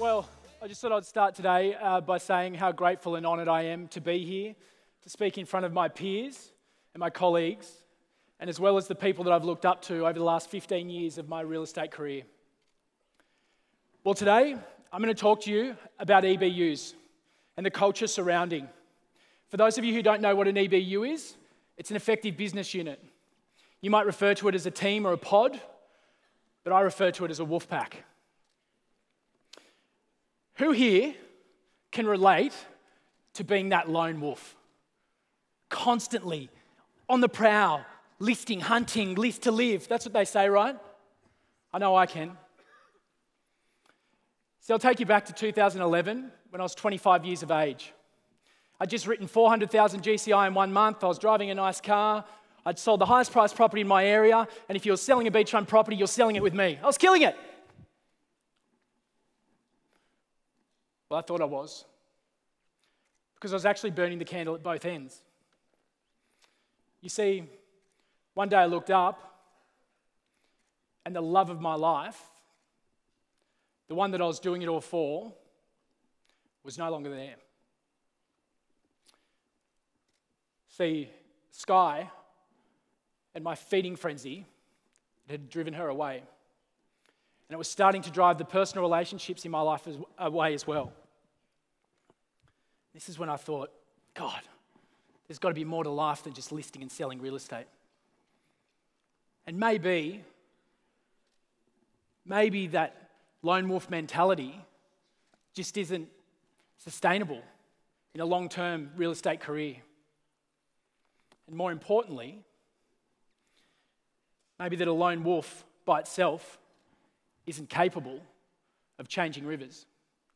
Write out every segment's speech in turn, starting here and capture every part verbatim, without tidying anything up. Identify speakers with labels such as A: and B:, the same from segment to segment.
A: Well, I just thought I'd start today uh, by saying how grateful and honoured I am to be here, to speak in front of my peers and my colleagues, and as well as the people that I've looked up to over the last fifteen years of my real estate career. Well, today, I'm going to talk to you about E B Us and the culture surrounding. For those of you who don't know what an E B U is, it's an effective business unit. You might refer to it as a team or a pod, but I refer to it as a wolf pack. Who here can relate to being that lone wolf? Constantly on the prowl, listing, hunting, list to live. That's what they say, right? I know I can. So I'll take you back to two thousand eleven when I was twenty-five years of age. I'd just written four hundred thousand G C I in one month. I was driving a nice car. I'd sold the highest priced property in my area. And if you're selling a beachfront property, you're selling it with me. I was killing it. Well, I thought I was, because I was actually burning the candle at both ends. You see, one day I looked up, and the love of my life, the one that I was doing it all for, was no longer there. See, Sky and my feeding frenzy had driven her away. And it was starting to drive the personal relationships in my life as, away as well. This is when I thought, God, there's got to be more to life than just listing and selling real estate. And maybe, maybe that lone wolf mentality just isn't sustainable in a long-term real estate career. And more importantly, maybe that a lone wolf by itself isn't capable of changing rivers.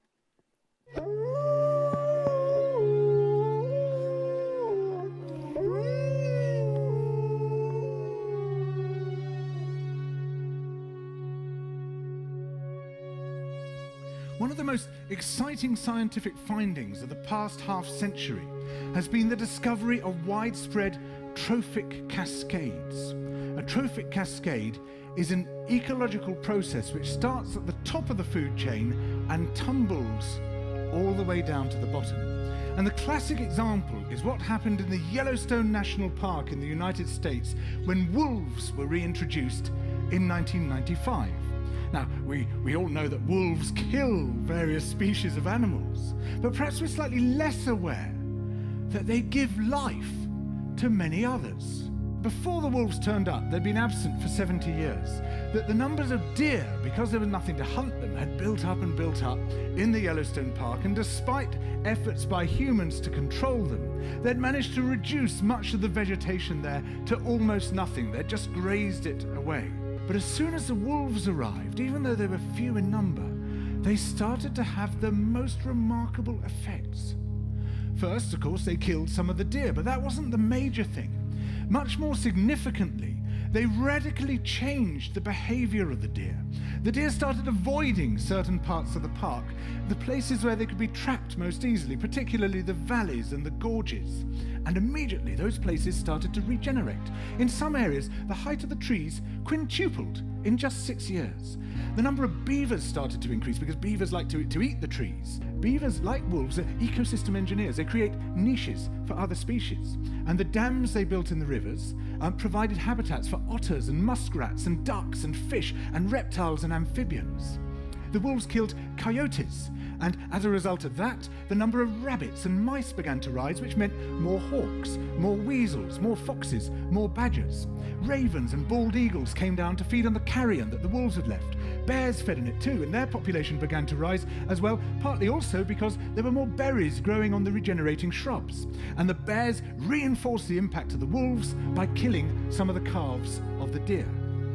B: One of the most exciting scientific findings of the past half century has been the discovery of widespread trophic cascades. A trophic cascade is an ecological process which starts at the top of the food chain and tumbles all the way down to the bottom. And the classic example is what happened in the Yellowstone National Park in the United States when wolves were reintroduced in nineteen ninety-five. Now, we, we all know that wolves kill various species of animals, but perhaps we're slightly less aware that they give life to many others. Before the wolves turned up, they'd been absent for seventy years, that the numbers of deer, because there was nothing to hunt them, had built up and built up in the Yellowstone Park, and despite efforts by humans to control them, they'd managed to reduce much of the vegetation there to almost nothing. They'd just grazed it away. But as soon as the wolves arrived, even though they were few in number, they started to have the most remarkable effects. First, of course, they killed some of the deer, but that wasn't the major thing. Much more significantly, they radically changed the behavior of the deer. The deer started avoiding certain parts of the park, the places where they could be trapped most easily, particularly the valleys and the gorges. And immediately those places started to regenerate. In some areas, the height of the trees quintupled in just six years. The number of beavers started to increase because beavers like to, to eat the trees. Beavers, like wolves, are ecosystem engineers. They create niches for other species. And the dams they built in the rivers um, provided habitats for otters and muskrats and ducks and fish and reptiles and amphibians. The wolves killed coyotes, and as a result of that, the number of rabbits and mice began to rise, which meant more hawks, more weasels, more foxes, more badgers. Ravens and bald eagles came down to feed on the carrion that the wolves had left. Bears fed on it too, and their population began to rise as well, partly also because there were more berries growing on the regenerating shrubs. And the bears reinforced the impact of the wolves by killing some of the calves of the deer.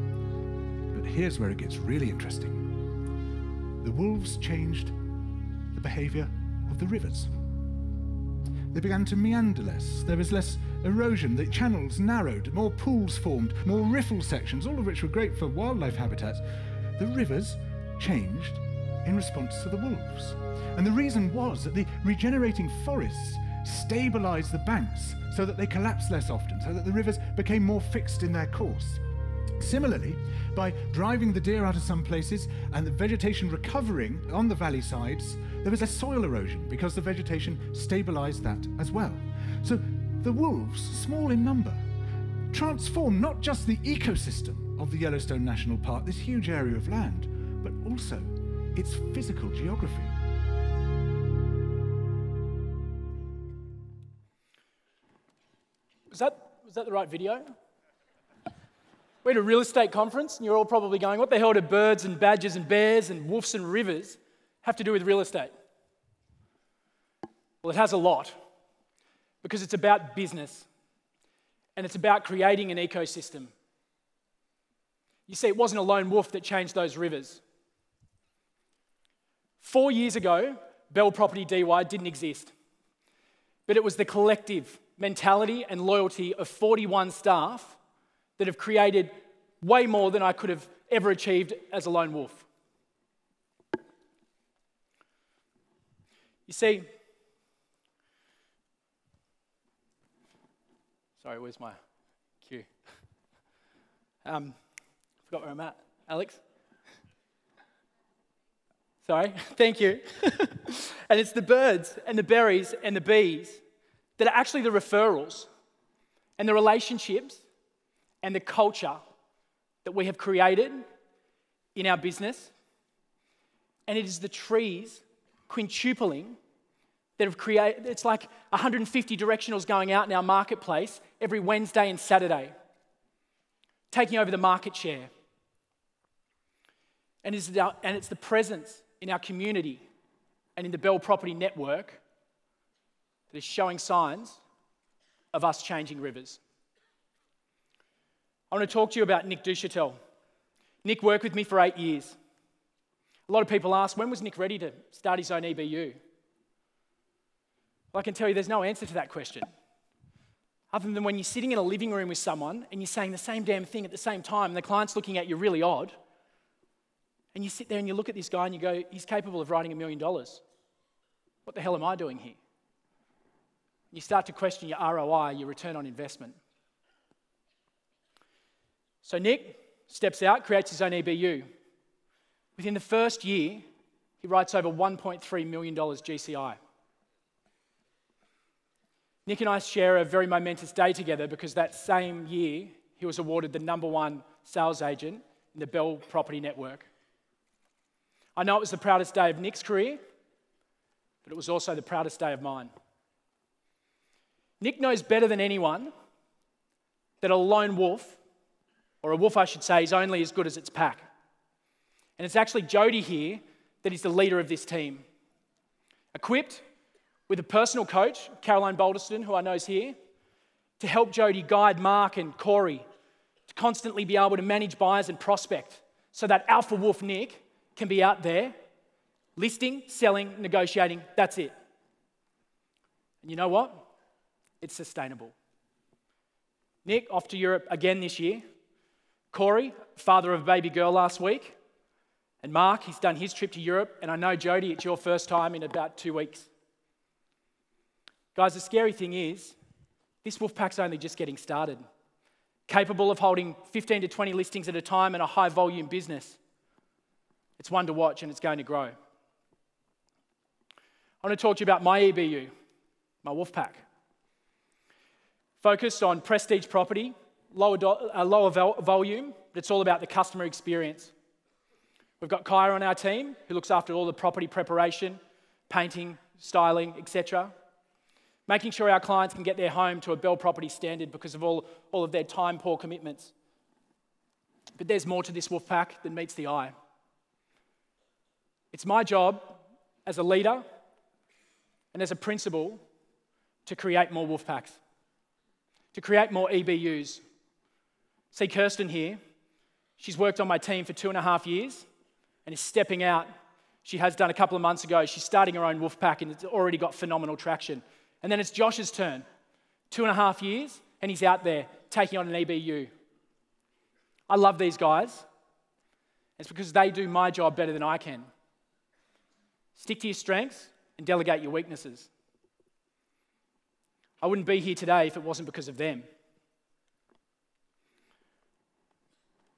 B: But here's where it gets really interesting. The wolves changed the behavior of the rivers. They began to meander less. There was less erosion. The channels narrowed, more pools formed, more riffle sections, all of which were great for wildlife habitats. The rivers changed in response to the wolves. And the reason was that the regenerating forests stabilized the banks so that they collapsed less often, so that the rivers became more fixed in their course. Similarly, by driving the deer out of some places and the vegetation recovering on the valley sides, there was less soil erosion because the vegetation stabilized that as well. So the wolves, small in number, transform not just the ecosystem of the Yellowstone National Park, this huge area of land, but also its physical geography.
A: Was that, was that the right video? We're at a real estate conference, and you're all probably going, what the hell do birds and badgers and bears and wolves and rivers have to do with real estate? Well, it has a lot, because it's about business, and it's about creating an ecosystem. You see, it wasn't a lone wolf that changed those rivers. Four years ago, Bell Property D Y didn't exist, but it was the collective mentality and loyalty of forty-one staff that have created way more than I could have ever achieved as a lone wolf. You see, sorry, where's my cue? Um, forgot where I'm at. Alex? Sorry, thank you. And it's the birds and the berries and the bees that are actually the referrals and the relationships and the culture that we have created in our business. And it is the trees quintupling that have created, it's like one hundred fifty directionals going out in our marketplace every Wednesday and Saturday, taking over the market share. And it's, our, and it's the presence in our community and in the Bell Property Network that is showing signs of us changing rivers. I want to talk to you about Nick Duchatel. Nick worked with me for eight years. A lot of people ask, when was Nick ready to start his own E B U? Well, I can tell you there's no answer to that question. Other than when you're sitting in a living room with someone and you're saying the same damn thing at the same time and the client's looking at you really odd, and you sit there and you look at this guy and you go, he's capable of writing a million dollars. What the hell am I doing here? You start to question your R O I, your return on investment. So Nick steps out, creates his own E B U. Within the first year, he writes over one point three million dollars G C I. Nick and I share a very momentous day together because that same year, he was awarded the number one sales agent in the Bell Property Network. I know it was the proudest day of Nick's career, but it was also the proudest day of mine. Nick knows better than anyone that a lone wolf, or a wolf I should say, is only as good as its pack. And it's actually Jody here that is the leader of this team. Equipped with a personal coach, Caroline Balderston, who I know is here, to help Jody guide Mark and Corey to constantly be able to manage buyers and prospect so that alpha wolf Nick can be out there listing, selling, negotiating, that's it. And you know what? It's sustainable. Nick, off to Europe again this year. Corey, father of a baby girl last week. And Mark, he's done his trip to Europe. And I know, Jody, it's your first time in about two weeks. Guys, the scary thing is, this wolf pack's only just getting started. Capable of holding fifteen to twenty listings at a time in a high volume business. It's one to watch and it's going to grow. I want to talk to you about my E B U, my wolf pack. Focused on prestige property, lower, do, uh, lower vol- volume, but it's all about the customer experience. We've got Kaya on our team, who looks after all the property preparation, painting, styling, et cetera. Making sure our clients can get their home to a Bell Property standard because of all, all of their time-poor commitments. But there's more to this wolf pack than meets the eye. It's my job as a leader and as a principal to create more wolf packs, to create more E B Us. See Kirsten here, she's worked on my team for two and a half years and is stepping out. She has done a couple of months ago. She's starting her own wolf pack and it's already got phenomenal traction. And then it's Josh's turn, two and a half years, and he's out there taking on an E B U. I love these guys. It's because they do my job better than I can. Stick to your strengths and delegate your weaknesses. I wouldn't be here today if it wasn't because of them.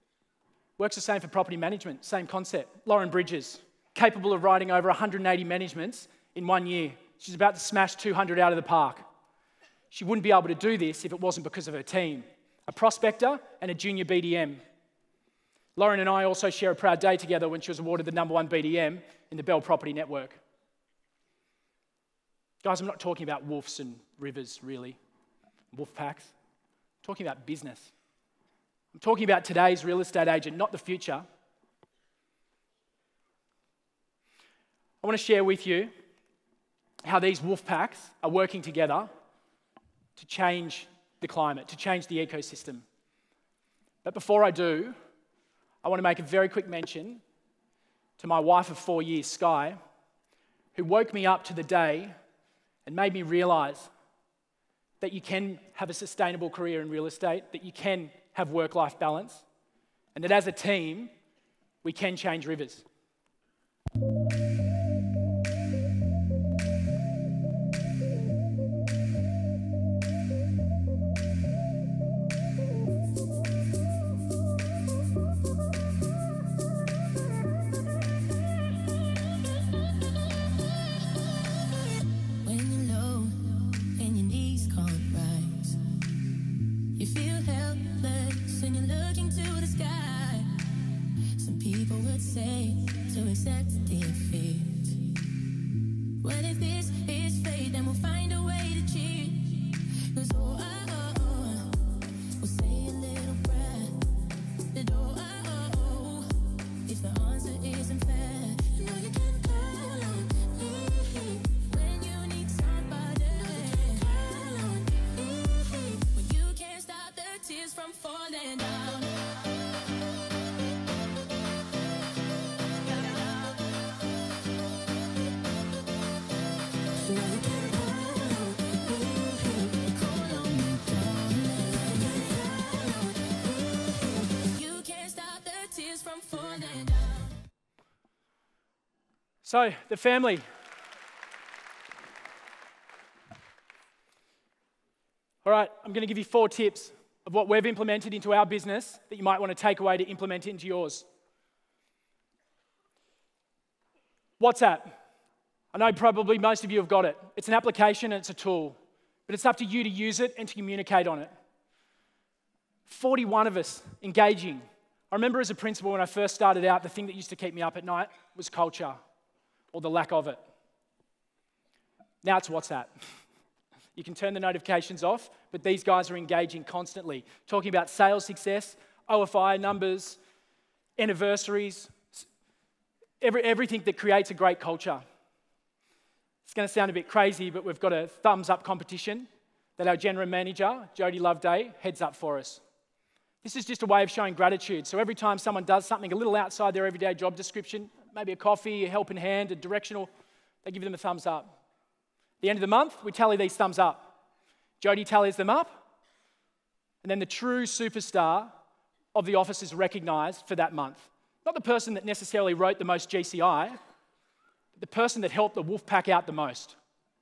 A: Works the same for property management, same concept. Lauren Bridges, capable of writing over one hundred eighty managements in one year. She's about to smash two hundred out of the park. She wouldn't be able to do this if it wasn't because of her team, a prospector and a junior B D M. Lauren and I also share a proud day together when she was awarded the number one B D M in the Bell Property Network. Guys, I'm not talking about wolves and rivers, really, wolf packs. I'm talking about business. I'm talking about today's real estate agent, not the future. I want to share with you how these wolf packs are working together to change the climate, to change the ecosystem. But before I do, I want to make a very quick mention to my wife of four years, Sky, who woke me up to the day and made me realise that you can have a sustainable career in real estate, that you can have work-life balance, and that as a team, we can change rivers. So, the family. All right, I'm going to give you four tips of what we've implemented into our business that you might want to take away to implement into yours. WhatsApp. I know probably most of you have got it. It's an application and it's a tool, but it's up to you to use it and to communicate on it. forty-one of us engaging. I remember as a principal when I first started out, the thing that used to keep me up at night was culture, or the lack of it. Now it's WhatsApp. You can turn the notifications off, but these guys are engaging constantly, talking about sales success, O F I numbers, anniversaries, every, everything that creates a great culture. It's going to sound a bit crazy, but we've got a thumbs up competition that our general manager, Jody Loveday, heads up for us. This is just a way of showing gratitude. So every time someone does something a little outside their everyday job description, maybe a coffee, a helping hand, a directional, they give them a thumbs up. At the end of the month, we tally these thumbs up. Jody tallies them up, and then the true superstar of the office is recognised for that month. Not the person that necessarily wrote the most G C I, but the person that helped the wolf pack out the most.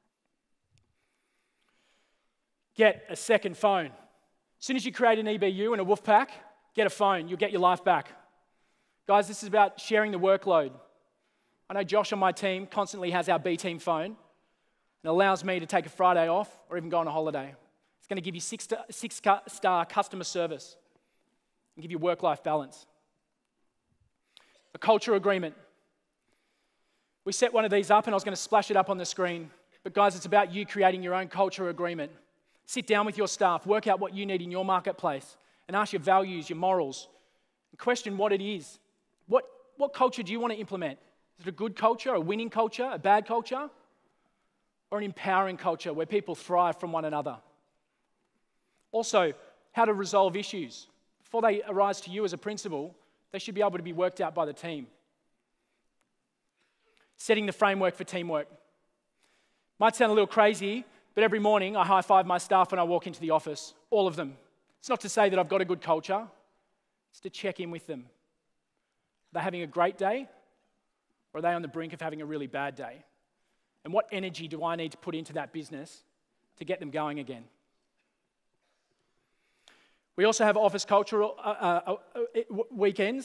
A: Get a second phone. As soon as you create an E B U and a wolf pack, get a phone, you'll get your life back. Guys, this is about sharing the workload. I know Josh on my team constantly has our B team phone and allows me to take a Friday off or even go on a holiday. It's going to give you six star, six star customer service and give you work-life balance. A culture agreement. We set one of these up and I was going to splash it up on the screen. But guys, it's about you creating your own culture agreement. Sit down with your staff, work out what you need in your marketplace, and ask your values, your morals, and question what it is. What, what culture do you want to implement? Is it a good culture, a winning culture, a bad culture, or an empowering culture where people thrive from one another? Also, how to resolve issues. Before they arise to you as a principal, they should be able to be worked out by the team. Setting the framework for teamwork. Might sound a little crazy, but every morning I high-five my staff when I walk into the office, all of them. It's not to say that I've got a good culture, it's to check in with them. Are they having a great day, or are they on the brink of having a really bad day? And what energy do I need to put into that business to get them going again? We also have office cultural uh, uh, uh, weekends,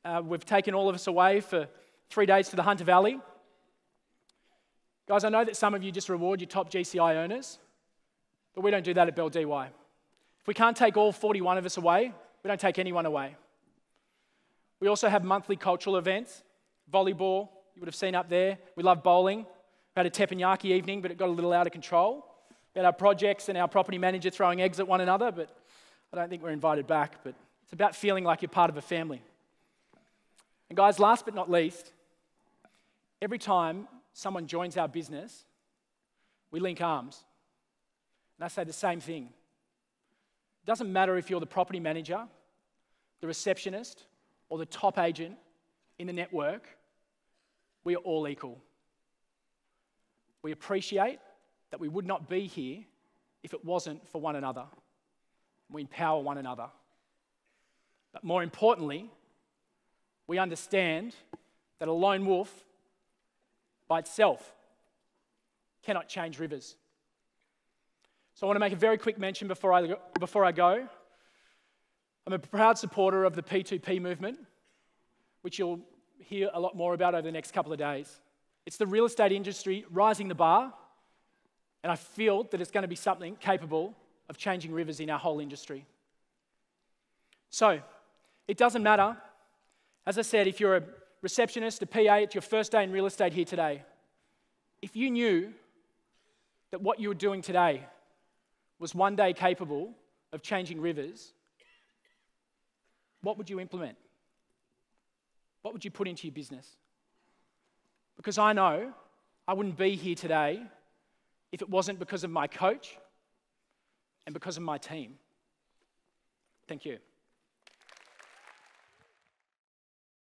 A: Uh, we've taken all of us away for three days to the Hunter Valley. Guys, I know that some of you just reward your top G C I earners, but we don't do that at Bell D Y. If we can't take all forty-one of us away, we don't take anyone away. We also have monthly cultural events, volleyball, you would have seen up there. We love bowling. We had a teppanyaki evening, but it got a little out of control. We had our projects and our property manager throwing eggs at one another, but I don't think we're invited back. But it's about feeling like you're part of a family. And guys, last but not least, every time someone joins our business, we link arms. And I say the same thing. It doesn't matter if you're the property manager, the receptionist, or the top agent in the network, we are all equal. We appreciate that we would not be here if it wasn't for one another. We empower one another. But more importantly, we understand that a lone wolf by itself cannot change rivers. So I want to make a very quick mention before I go, before I go. I'm a proud supporter of the P two P movement, which you'll hear a lot more about over the next couple of days. It's the real estate industry rising the bar, and I feel that it's going to be something capable of changing rivers in our whole industry. So, it doesn't matter. As I said, if you're a receptionist, a P A, it's your first day in real estate here today. If you knew that what you were doing today was one day capable of changing rivers, what would you implement? What would you put into your business? Because I know I wouldn't be here today if it wasn't because of my coach and because of my team. Thank you.